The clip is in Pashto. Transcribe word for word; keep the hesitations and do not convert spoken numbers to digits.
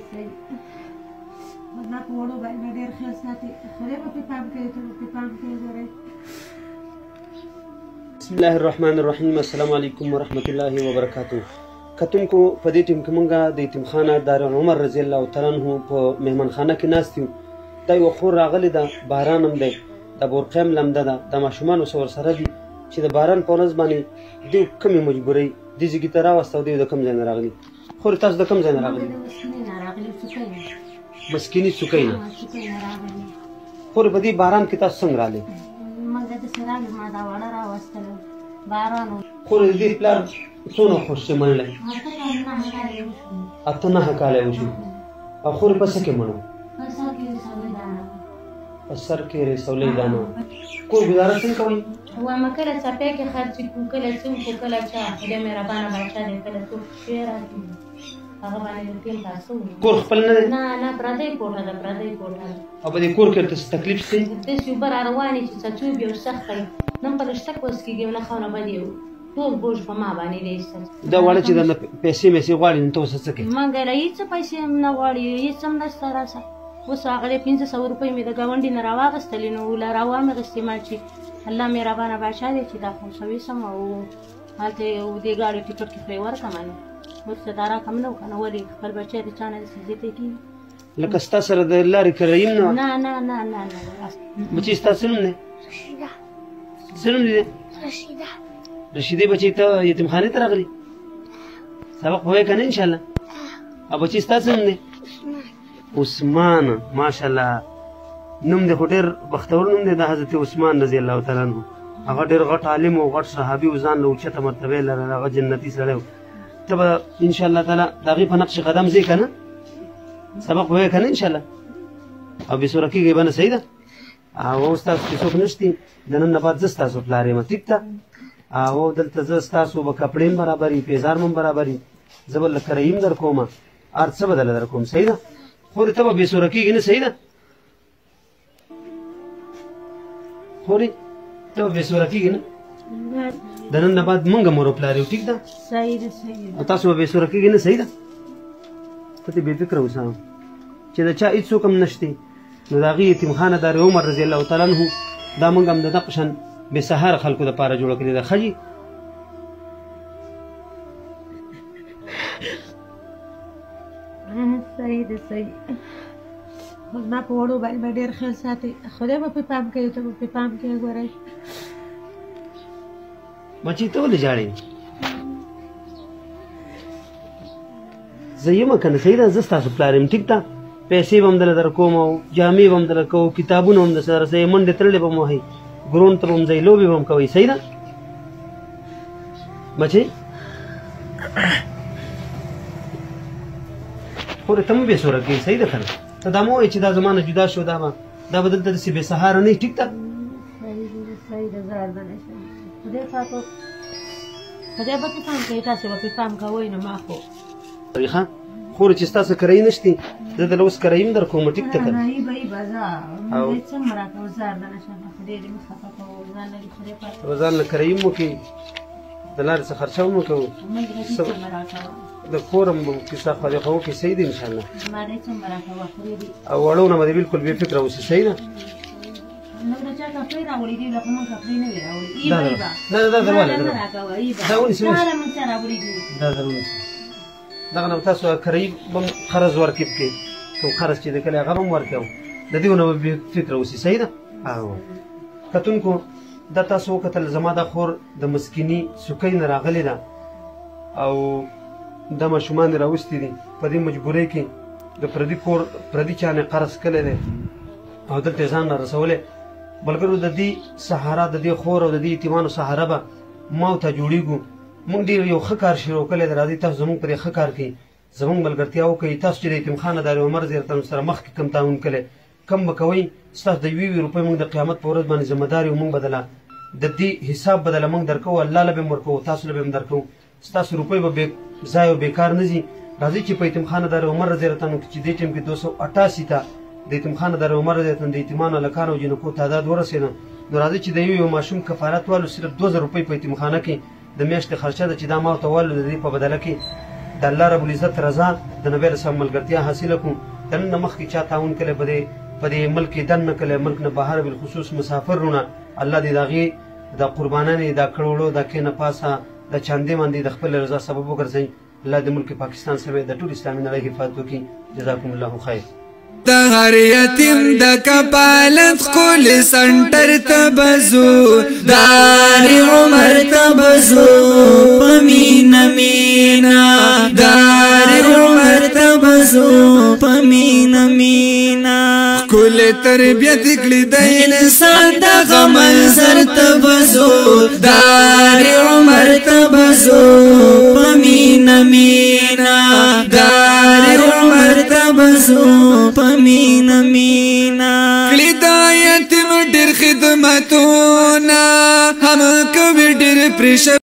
صحیح زما په وړو باندې به ډېر خیال ساتي خدای به پرې پام کوي ته به پرې پام کوي ګورئ بسم الله الرحمن الرحیم السلام علیکم ورحمت الله وبرکاتو کتونکو په دې ټیم کې مونږ د یتیمخانه دارالعمر رضی الله تعالی عنه په مهمانخانه کې ناست یو دا یوه خور راغلې ده باران هم دی د بورقیم لمده ده د ماشومانو څه ورسره دي چې د باران په ورځ باندې دوی کومې مجبورۍ دې ځای ته راوسته او دوی د کوم ځای نه راغلي خورې تاسو د کوم ځای نه راغلي مسکیني څوکۍ نه خورې په دې باران کې تاسو څنګه راغلې خورې د دې پلار څونه خوش چې منلی اته نهه کاله یې وشو او خورې په څه کې مړ په سر کې رسولۍ دانه کور ګزاره څنګه کوئ واما کله څپې کې خرڅ کړو کله څوک کله چا خدای مهربانه بادشاه دی کله څوک شی راکړي هغه باندې ټیم تاسو کور خپل نه دی نه نه پردی کوټه ده پردی کوټه او په دې کور کې ورته تکلیف شته داسې اوبه را روانې چې څڅوب یو سخت دی نن په رشته کوس کېږي نه خونه بد یو ټول بوج په ما باندې دی دا واړه چې د پیسې میسې غواړي نو ته اوس څه کوې ما ګله هېڅ پیسې هم نه غواړي هېڅ هم نشته راسه اوس هغه دی پنځه سوه روپۍ مې د ګاونډي نه راواخیستلې نو له راوا مې غوښتې ما چې الله مهربانه بادشاه دی چې دا خو سویسم او هلته دې ګاډي ټکټ کې پرې ورکړم نو ورته دا راکړم نه و که نه ولې خپل بچی د چا نه داسې زیاتی کېږي لکه ستا سره د لارې کرایم نه نه نه نه نه نه بچی ستا څه نوم دی څه نوم دی رشیده رشیدې بچی ته یتیمخانې ته راغلي سبق پوهې که نه انشاءالله او بچی ستا څه نوم دی عثمان ماشاءالله نوم دی خو ډېر بختور نوم دی د حضرت عثمان رضی الله تعالی عنه هغه ډېر غټ عالم او غټ صحابي و ځان له اوچته مرتبې لرله هغه جنتي سړی و ته به انشاءالله تعالی د هغې په نقش قدم ځې که نه سبق پوهې که نه انشاءالله او بېسوره کېږئ به نه صحیح ده او اوس تاسو چې څوک نشتي د نن نه بعد زه ستاسو پلار یم ټیک ده او دلته زه ستاسو به کپړې هم برابري پیزار هم برابري زه به له کرایي هم در کومه هر څه به دله در کوم صحیح ده خورې ته به بېسوره کېږي نه صحیح ده خورې ته به بېسوره کېږي نه د نن نه بعد مونږ مور او پلار یو ټیک ده صحیح ده صحیح او تاسو به بېسوره کېږي نه صحیح ده ته دې بې فکره اوسه چې د چا هېڅ څوک هم نشتی نو د هغې یتیمخانه دار عمر رضی الله تعالی عنه دا مونږ هم د دغه شان بې سهاره خلکو دپاره جوړه کړې ده ښه جي صحیح ده صحیح زما په وړو باندې به ډېر خیال ساتي خدای به پرې پام کوي ته به پرې پام کوي ګورئ بچی ته ولې ژاړې زه یم که نه صحیح ده زه ستاسو پلار یم ټیک ده پیسې به هم دله در کوم او جامې به هم دله کوو کتابونه هم درسره رسوي منډې تړلې به م وهئ ګرون ته به هم ځئ لوبې به هم کوئ صحیح ده بچی خورې ته مه بېسوره کېږي صحیح ده که نه ته دا مه وایې چې دا زما نه جدا شو دا به دا به دلته داسې بې سهاره نه وي ټیک ده صحیح ده زه ارزه نه شم خدای پاک خدای به پرې پام کوي تاسې به پرې پام کوئ نو ما خو ښه خورې چې ستاسو کرایي نه شتې زه دله اوس کرایي هم در کوم ټیک ده که نه نه به یې به زه هېڅ هم راکوه زه ارزه نه شم خدای دې مه خفه کوو ځان لري خدای پاک به ځان له کرایي هم وکړي د لارې څه خرچه هم وکړو موږ هېڅ هم راکوه د کور هم کیسه خدای خو وکړي صحیح ده انشاءالله ما هېڅ هم راکوه خدای دې او وړو نه به دې بلکل بې فکره اوسي صحیح ده نو د چا کپړې راوړي دي لکه موږ کپړې نه وي راوړي ای دا به ای دا به دا دا درواله نه راکوه ای به دا ونیسه ونیسه دا موږ چا راوړي دي دا در ونیسه دغه نه به تاسو کرایي به هم قرض ورکړي پکې کوم قرض چې دی کلی هغه به هم ورکړو د دې نه به بې فکره اوسي صحیح ده او کتونکو دا تاسو وکتل زما دا خور د مسکیني سوکۍ نه راغلې ده او دا ماشومان یې راوستي دي په دې مجبورۍ کې د پردي کور پردي چا نه قرض کلی دی او دلته یې ځان را رسولی ملګرو د دې سهاره د دې خور او د دې یتیمانو سهاره به ما او ته جوړېږو مونږ ډېر یو ښه کار شروع کړی دی راځئ تاسو زموږ په دې ښه کار کې زموږ ملګرتیا وکړئ تاسو چې د یتیمخانه دارالعمر رضی الله تعالی سره مخکې کوم تعاون کړی کم به کوئ ستاسو د یوې یوې روپۍ مونږ د قیامت په ورځ باندې ذمهدار یو مونږ به دله د دې حساب به دله مونږ درکوو الله له به هم ورکوو تاسو له به هم درکوو ستاسو روپۍ به بې ځای او بېکار نه ځي راځئ چې په یتیمخانه دارالعمر رضی الله تعالی چې دې ټیم کې دو سو اټاسي ته د یتیمخانه دارالعمر رضی الله تعالی د یتیمانو هلکانو او جنکو تعداد ورسېده نو راځئ چې د یو یو ماشوم کفالت والو صرف دوه زره روپۍ په یتیمخانه کې د میاشتې خرچه ده چې دا ما ورته والو د دې په بدله کې د الله رب العزت رضا د نبی له سره ملګرتیا حاصله کړو دننه مخکې چا تعاون کړی په دې په دې ملک کې دننه کړی ملک نه بهر بالخصوص مسافرونه الله دې د هغې د قربانانې دا کروړو د کینه پاسه د چاندې باندې د خپل رضا سبب وګرځوي الله د ملک پاکستان سره د ټول اسلامي نړۍ حفاظت وکړي جزاکم الله خیر د هر یتیم د کفالت کول سنټر ته بزو دار عمر ته بزو پمینا مینا دار عمر ته بزو پمینا مینا کول تربیت کړي د انسان د غمل سر ته بزو دار عمر ته بزو پمینا مینا دار عمر ته بزو پمینا مینا کلی دا یتیم ډیر خدمتونه هم کوي ډیر پرش